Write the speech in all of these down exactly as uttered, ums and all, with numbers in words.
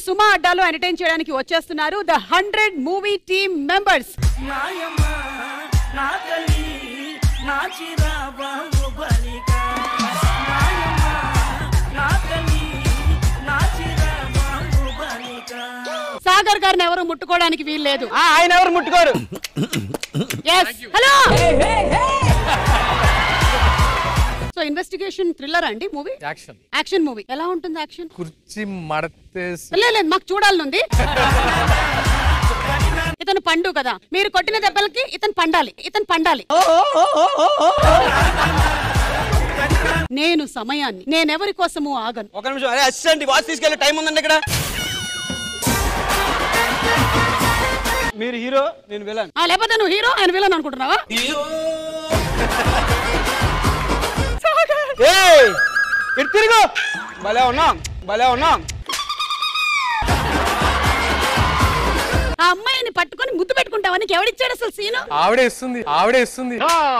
సుమా అడ్డాలో entertain చేయడానికి వచ్చేస్తున్నారు the hundred movie team members. Sagar గారిని ఎవరు ముట్టుకోవడానికి వీలు లేదు. ఆయన ఎవరు ముట్టుకోరు. హలో. సో ఇన్వెస్టిగేషన్ థ్రిల్లర్ అండి మూవీ. Action action movie. ఎలా ఉంటుంది యాక్షన్? కుర్చీ మడతే లేదు మాకు చూడాలనుంది. ఇతను పండు కదా, మీరు కొట్టిన దెబ్బలకి ఇతను పండాలి, ఇతను పండాలి. నేను సమయాన్ని నేనెవరి కోసము ఆగను. ఒక నిమిషం. అరే అసిస్టెంట్ వాచ్ తీసుకెళ్ళే టైం ఉందండి ఇక్కడ. మీరు హీరో, నేను విలన్. లేకపోతే నువ్వు హీరో, ఆయన విలన్ అనుకుంటున్నావా? ఇటు తిరుగు. భలే ఉన్నాం, భలే ఉన్నాం. ఆ అమ్మాయిని పట్టుకొని ముద్దు పెట్టుకుంటావా? నీకు ఎవడిచ్చాడు అసలు సీను? ఆవిడే ఇస్తుంది, ఆవిడే ఇస్తుంది.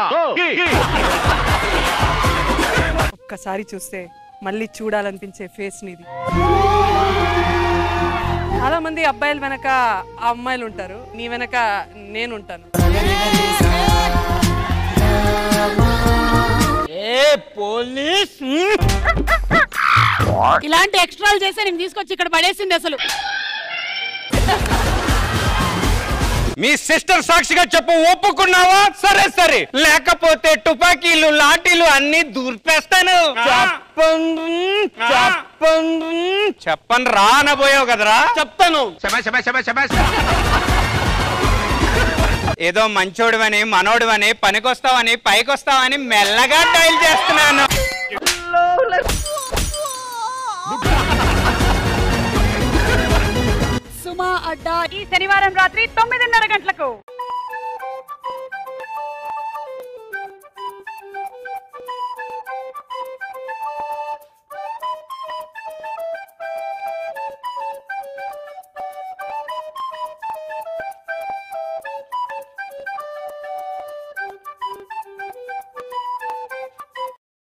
ఒక్కసారి చూస్తే మళ్ళీ చూడాలనిపించే ఫేస్ నీది. చాలా మంది అబ్బాయిల వెనక ఆ అమ్మాయిలు ఉంటారు, నీ వెనక నేను ఉంటాను. పోలీస్ ఇలాంటి ఎక్స్ట్రాలు చేస్తే నేను తీసుకొచ్చి ఇక్కడ పడేసింది అసలు. మీ సిస్టర్ సాక్షిగా చెప్పు, ఒప్పుకున్నావా? సరే సరే, లేకపోతే తుపాకీలు లాఠీలు అన్ని దూర్పేస్తాను. చెప్పండి చెప్పండి చెప్పండి రా అనబోయావు కదరా. చెప్తాను. ఏదో మంచోడువని మనోడువని పనికొస్తావని పైకొస్తావని మెల్లగా డైల్ చేస్తున్నాను. సుమా అడ్డా ఈ శనివారం రాత్రి తొమ్మిదిన్నర గంటలకు.